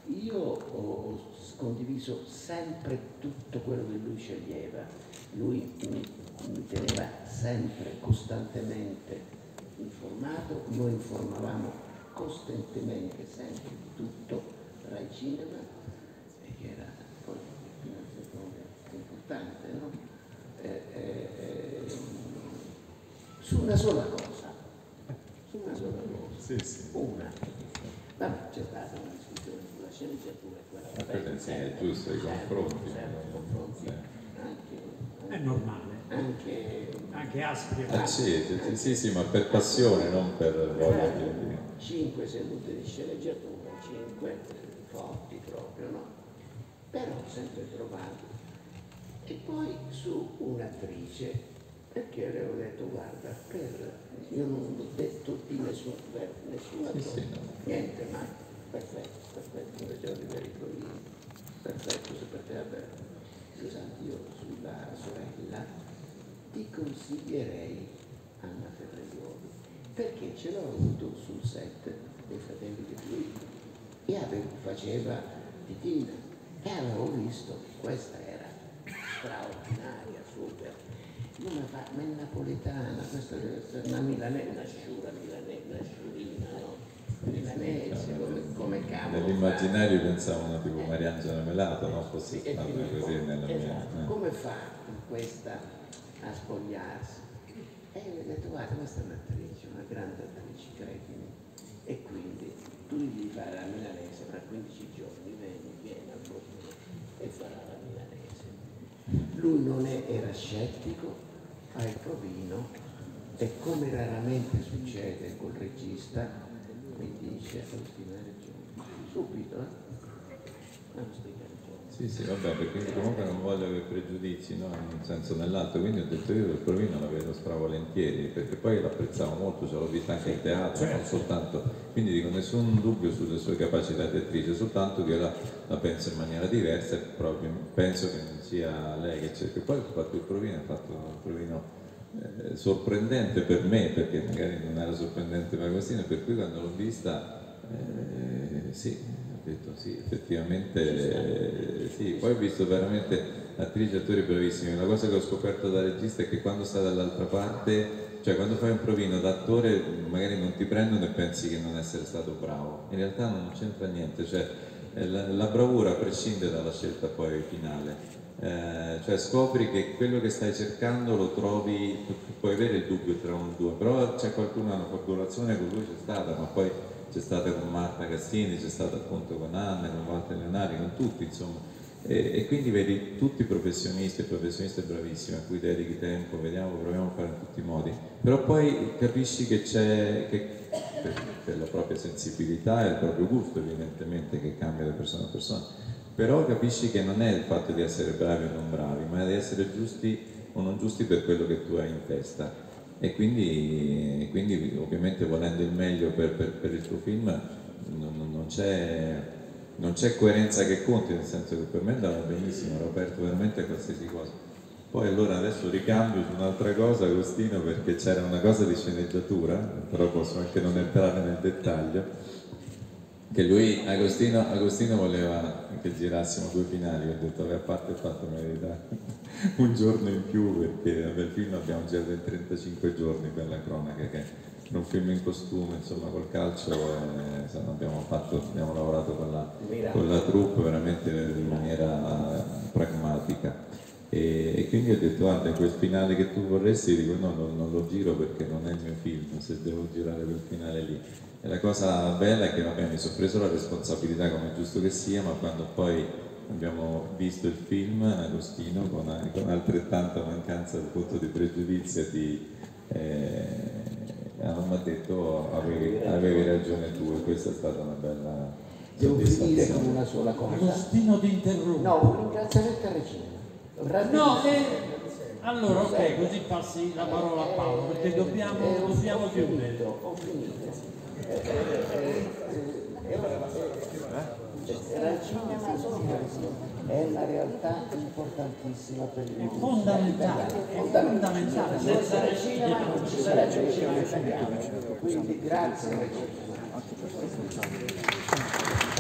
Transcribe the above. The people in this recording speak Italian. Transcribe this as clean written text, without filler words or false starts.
io ho condiviso sempre tutto quello che lui sceglieva, lui mi teneva sempre, costantemente informato, noi informavamo costantemente sempre di tutto, Rai Cinema, che era poi un settore importante, no? Su una sola cosa, sì, sì. una. Vabbè, c'è stata una discussione sulla sceneggiatura, quella sì, è giusto, i confronti. Anche, è normale. Anche aspri. Sì, ma per passione, non per voglia di... 5 sedute di sceneggiatura, 5 forti proprio, no? Però sempre trovato. E poi su un'attrice, perché le avevo detto, guarda, io non ho detto di nessuna cosa, niente, ma perfetto, come già rivedo io, perfetto, se per te è bello. Scusate, io sulla sorella ti consiglierei Anna Ferraioli, perché ce l'ho avuto sul set dei Fratelli di Fluido e faceva Titina e avevo visto che questa era straordinaria, super, ma è napoletana, questa deve essere una milanese, una sciurina, no? Milanese, come cavolo. Nell'immaginario pensavano tipo Mariangela Melato, no? Fosse Sì, stata così nella mia... Come fa questa a spogliarsi? E io ho detto, guarda, questa è un'attrice, una grande attrice, credimi, e quindi tu devi fare la milanese fra 15 giorni, vieni al posto e farà la milanese. Lui non era scettico, fa il provino e come raramente succede col regista, mi dice, Agostino hai ragione, subito, Sì, vabbè, perché comunque non voglio che pregiudizi, no? In un senso o nell'altro, quindi ho detto io il provino la vedo stravolentieri, perché poi l'apprezzavo molto, ce l'ho vista anche in teatro, non soltanto, quindi dico nessun dubbio sulle sue capacità di attrice, soltanto che io la penso in maniera diversa e proprio penso che non sia lei che cerca. Poi ho fatto il provino, ho fatto un provino sorprendente per me, perché magari non era sorprendente per Agostino, per cui quando l'ho vista, sì. Ho detto sì, effettivamente sì, poi ho visto veramente attrici e attori bravissimi. La cosa che ho scoperto da regista è che quando sta dall'altra parte, cioè quando fai un provino da attore magari non ti prendono e pensi che non essere stato bravo, in realtà non c'entra niente, cioè la bravura prescinde dalla scelta poi finale, cioè scopri che quello che stai cercando lo trovi, puoi avere il dubbio tra uno e due, però c'è qualcuno, una collaborazione con lui c'è stata, ma poi c'è stata con Marta Castini, c'è stata appunto con Anna, con Walter Leonari, con tutti insomma, e quindi vedi tutti professionisti e professioniste bravissimi a cui dedichi tempo, proviamo a fare in tutti i modi, però poi capisci che c'è, per la propria sensibilità e il proprio gusto evidentemente che cambia da persona a persona, però capisci che non è il fatto di essere bravi o non bravi, ma di essere giusti o non giusti per quello che tu hai in testa. E quindi ovviamente volendo il meglio per il tuo film non c'è coerenza che conti, nel senso che per me andava benissimo, ero aperto veramente a qualsiasi cosa. Poi allora adesso ricambio su un'altra cosa, Agostino, perché c'era una cosa di sceneggiatura, però posso anche non entrare nel dettaglio, che lui, Agostino voleva che girassimo 2 finali, ho detto a parte il fatto me ne dà un giorno in più, perché nel film abbiamo girato in 35 giorni per la cronaca, che è un film in costume, insomma col calcio, abbiamo lavorato con la troupe veramente in maniera pragmatica. E quindi ho detto guarda quel finale che tu vorresti, dico no, non lo giro perché non è il mio film, se devo girare quel finale lì. E la cosa bella è che vabbè, mi sono preso la responsabilità come è giusto che sia, ma quando poi abbiamo visto il film, Agostino, con altrettanta mancanza appunto di pregiudizio mi ha detto avevi ragione tu, e questa è stata una bella soddisfazione. Devo finire con una sola cosa. Agostino ti interrompo. No, un ringraziamento a Regina. No, allora ok, così passi la parola a Paolo, perché dobbiamo chiudere. Ho finito. Regina è una realtà importantissima per il mondo. Fondamentale. Senza Regina non ci sarebbe cinema italiano. Quindi grazie Regina.